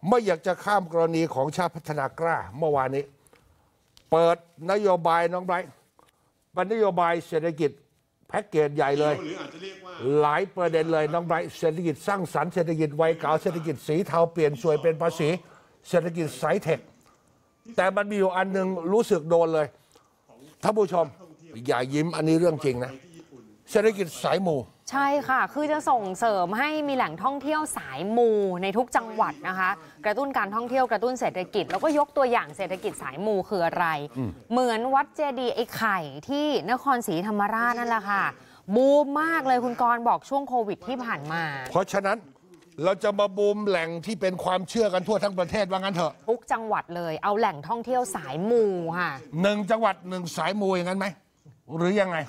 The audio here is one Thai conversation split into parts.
ไม่อยากจะข้ามกรณีของชาติพัฒนากล้าเมื่อวานนี้เปิดนโยบายน้องไบรท์เป็นนโยบายเศรษฐกิจแพ็กเกจใหญ่เลยหลายประเด็นเลยน้องไบรท์เศรษฐกิจสร้างสรรค์เศรษฐกิจวัยเก่าเศรษฐกิจสีเทาเปลี่ยนสวยเป็นภาษีเศรษฐกิจสายเทคแต่มันมีอยู่อันหนึ่งรู้สึกโดนเลยท่านผู้ชมอย่ายิ้มอันนี้เรื่องจริงนะเศรษฐกิจสายมูใช่ค่ะคือจะส่งเสริมให้มีแหล่งท่องเที่ยวสายมูในทุกจังหวัดนะคะกระตุ้นการท่องเที่ยวกระตุ้นเศรษฐกิจแล้วก็ยกตัวอย่างเศรษฐกิจสายมูคืออะไรเหมือนวัดเจดีย์ไอ้ไข่ที่นครศรีธรรมราชนั่นแหละค่ะบูมมากเลยคุณกรณ์บอกช่วงโควิดที่ผ่านมาเพราะฉะนั้นเราจะมาบูมแหล่งที่เป็นความเชื่อกันทั่วทั้งประเทศว่างั้นเถอะทุกจังหวัดเลยเอาแหล่งท่องเที่ยวสายมูค่ะ 1 จังหวัด 1 สายมูอย่างนั้นไหมหรือยังไง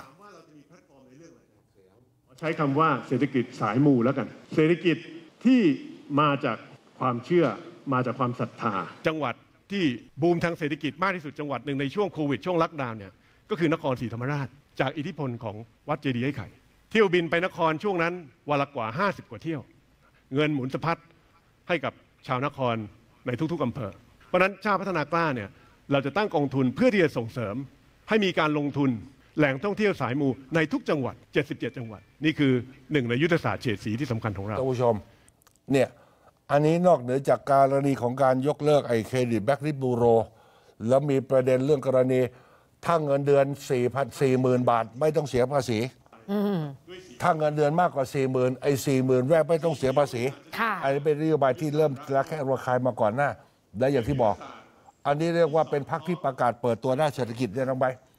ใช้คำว่าเศรษฐกิจสายมูแล้วกันเศรษฐกิจที่มาจากความเชื่อมาจากความศรัทธาจังหวัดที่บูมทางเศรษฐกิจมากที่สุดจังหวัดหนึ่งในช่วงโควิดช่วงล็อกดาวน์เนี่ยก็คือนครศรีธรรมราชจากอิทธิพลของวัดเจดีย์ไอ้ไข่เที่ยวบินไปนครช่วงนั้นวันละกว่า50กว่าเที่ยวเงินหมุนสะพัดให้กับชาวนครในทุกๆอำเภอเพราะนั้นชาติพัฒนากล้าเนี่ยเราจะตั้งกองทุนเพื่อที่จะส่งเสริมให้มีการลงทุนแหล่งท่องเที่ยวสายมูในทุกจังหวัด77จังหวัดนี่คือ1ในยุทธศาสตร์เฉดสีที่สำคัญของเราท่านผู้ชมเนี่ยอันนี้นอกเหนือจากกรณีของการยกเลิกไอ้เครดิตแบ็กลิสต์บูโรแล้วมีประเด็นเรื่องกรณีถ้าเงินเดือน40,000 บาทไม่ต้องเสียภาษีถ้าเงินเดือนมากกว่า 40,000ไอ้40,000แรกไม่ต้องเสียภาษีอันนี้เป็นนโยบายที่เริ่มระแคะระคายมาก่อนหน้าและอย่างที่บอกอันนี้เรียกว่าเป็นพรรคที่ประกาศเปิดตัวด้านเศรษฐกิจเนี่ยน้องใบ